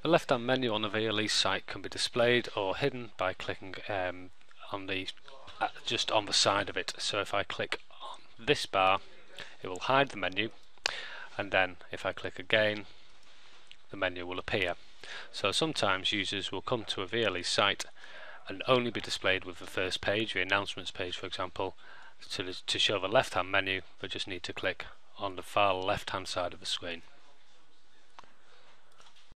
The left-hand menu on the VLE site can be displayed or hidden by clicking on the just on the side of it. So if I click on this bar, it will hide the menu, and then if I click again, the menu will appear. So sometimes users will come to a VLE site and only be displayed with the first page, the announcements page for example. To show the left-hand menu, they just need to click on the far left-hand side of the screen.